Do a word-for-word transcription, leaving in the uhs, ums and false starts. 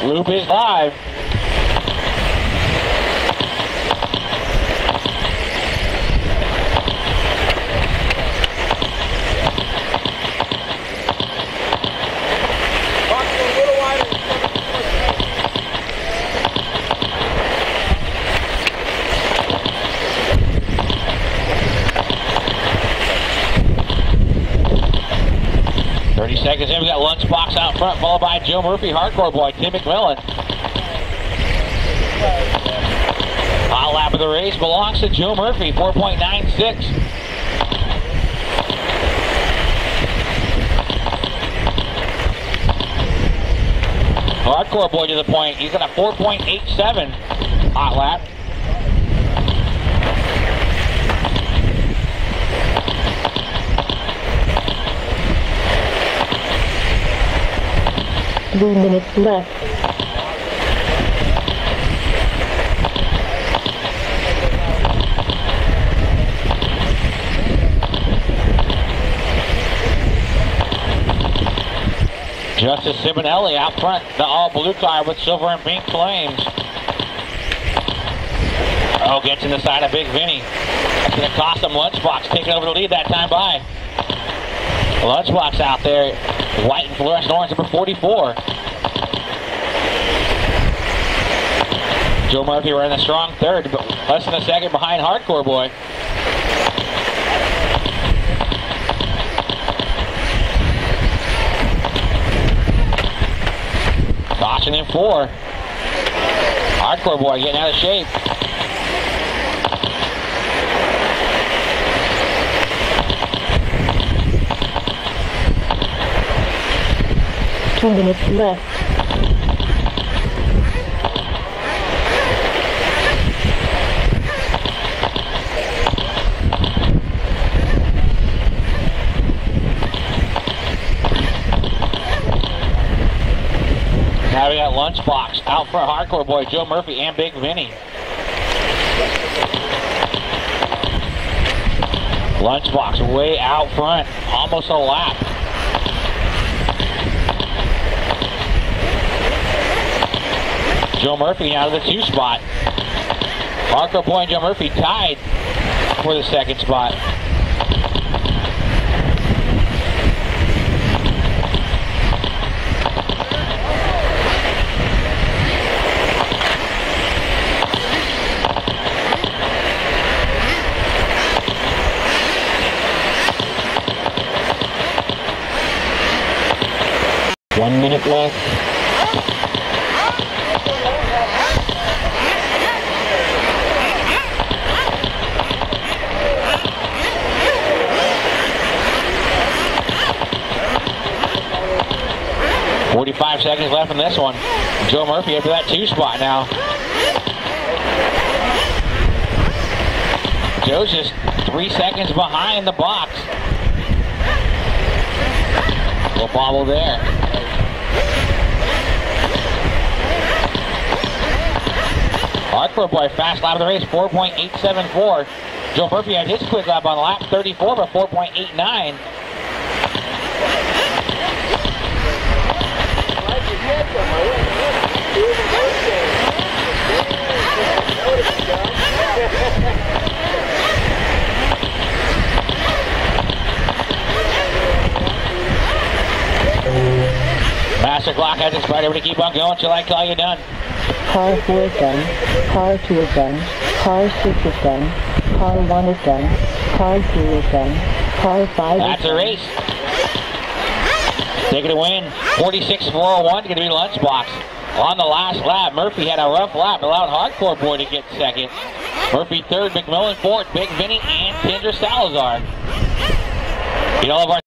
Loop is live. thirty seconds in, we got Lunchbox out front, followed by Joe Murphy, Hardcore Boy, Tim McMillan. Hot lap of the race belongs to Joe Murphy, four point nine six. Hardcore Boy to the point, he's got a four point eight seven hot lap. Three minutes left. Justice Simonelli out front, the all-blue car with silver and pink flames. Oh, gets in the side of Big Vinny. That's going to cost him Lunchbox, taking over the lead that time by. Lunchbox out there, white and fluorescent orange, number forty-four. Joe Murphy running a strong third, but less than a second behind Hardcore Boy. Caution in four. Hardcore Boy getting out of shape. Two minutes left. Now we got Lunchbox out for Hardcore Boy, Joe Murphy, and Big Vinny. Lunchbox way out front, almost a lap. Joe Murphy out of the two spot. Hardcore Boy and Joe Murphy tied for the second spot. One minute left. forty-five seconds left in this one. Joe Murphy after that two spot now. Joe's just three seconds behind the box. Little bobble there. Hardcore Boy fast lap of the race, four point eight seven four. Joe Murphy had his quick lap on lap thirty-four for four point eight nine. Master clock has expired. Everybody keep on going till I call you done. Car four is done. Car two is done. Car six is done. Car one is done. Car three is done. Car five That's is done. a race. Taking a win, forty-six four oh one, going to be Lunchbox. On the last lap, Murphy had a rough lap, allowed Hardcore Boy to get second. Murphy third, McMillan fourth, Big Vinny, and Kendra Salazar. You know, all of our